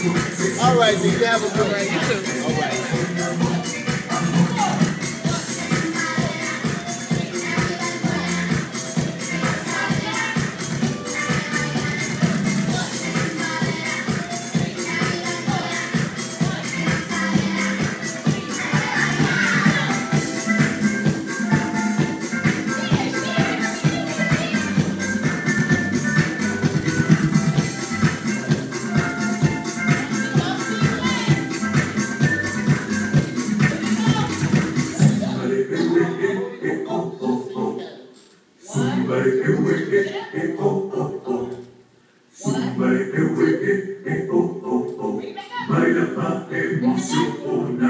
All right, then you have a good All right, one. you too. All right. Baila pa' emoción.